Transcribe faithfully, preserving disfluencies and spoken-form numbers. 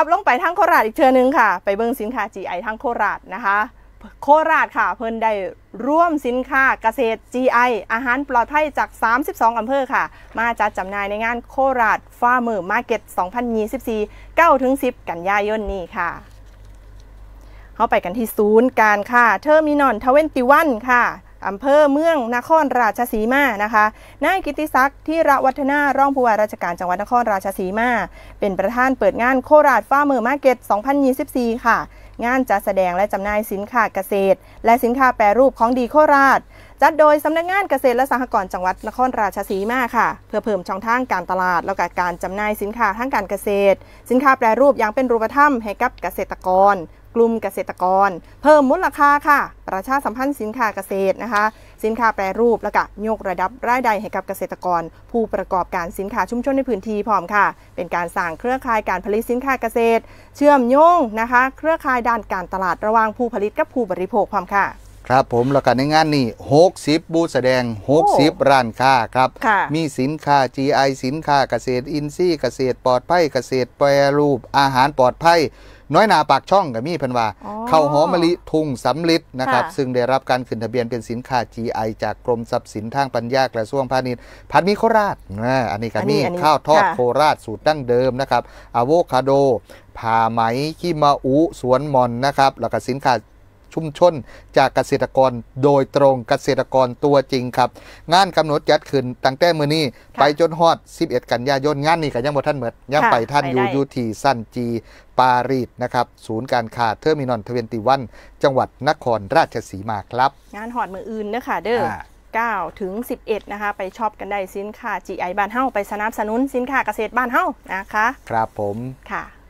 ลับลงไปทางโคราชอีกเทื่อนึงค่ะไปเบิ่งสินค้า จี ไอ ทางโคราชนะคะโคราชค่ะเพิ่นได้ร่วมสินค้าเกษตร จี ไอ อาหารปลอดภัยจากสามสิบสองอำเภอค่ะมาจัดจำหน่ายในงานโคราชฟาร์มเมอร์มาร์เก็ตสองพันยี่สิบสี่ เก้าถึงสิบ กันยายนนี้ค่ะเข้าไปกันที่ศูนย์การค่ะเทอร์มินอลทเวนตี้วันค่ะอำเภอเมืองนครราชสีมานะคะนายกิติศักดิ์ที่ระวัฒนารองผู้ว่าราชการจังหวัดนครราชสีมาเป็นประธานเปิดงานโคราชฟาร์มเมอร์มาร์เก็ตสองพันยี่สิบสี่ค่ะงานจัดแสดงและจำหน่ายสินค้าเกษตรและสินค้าแปรรูปของดีโคราชจัดโดยสำนักงานเกษตรและสหกรณ์จังหวัดนครราชสีมาค่ะเพื่อเพิ่มช่องทางการตลาดและการจำหน่ายสินค้าทางการเกษตรสินค้าแปรรูปอย่างเป็นรูปธรรมให้กับเกษตรกรกลุ่มเกษตรกรเพิ่มมูลค่าค่ะประชาสัมพันธ์สินค้าเกษตรนะคะสินค้าแปรรูปและก็ยกระดับรายได้ให้กับเกษตรกรผู้ประกอบการสินค้าชุมชนในพื้นที่พร้อมค่ะเป็นการสร้างเครือข่ายการผลิตสินค้าเกษตรเชื่อมโยงนะคะเครือข่ายด้านการตลาดระหว่างผู้ผลิตกับผู้บริโภคพร้อมค่ะครับผมแล้วก็ในงานนี้หกสิบบูธแสดงหกสิบร้านค้าครับมีสินค้า จี ไอ สินค้าเกษตรอินทรีย์เกษตรปลอดภัยเกษตรแปรรูปอาหารปลอดภัยน้อยนาปากช่องกับมีเพิ่นว่าข้าวหอมมะลิทุ่งสำลิดนะครับซึ่งได้รับการขึ้นทะเบียนเป็นสินค้า จี ไอ จากกรมทรัพย์สินทางปัญญากระทรวงพาณิชย์ผัดหมี่โคราชนะอันนี้ก็มีข้าวทอดโคราชสูตรดั้งเดิมนะครับอะโวคาโดผ่าไหมขี้มะอุสวนมอนนะครับแล้วก็สินค้าชุมชนจากเกษตรกรโดยตรงเกษตรกรตัวจริงครับงานกำหนดจัดขึ้นตั้งแต่มื้อนี้ไปจนฮอดสิบเอ็ดกันยายนงานนี้ก็ยังบ่ทันหมดยังไปท่านอยู่อยู่ที่ซันจีปารีสนะครับศูนย์การค้าเทอร์มินอลทเวนตี้วันจังหวัดนครราชสีมาครับงานฮอดมื้ออื่นเด้อค่ะเด้อเก้าถึงสิบเอ็ดนะคะไปช็อปกันได้สินค้า จี ไอ บ้านเฮาไปสนับสนุนสินค้าเกษตรบ้านเฮานะคะครับผมค่ะ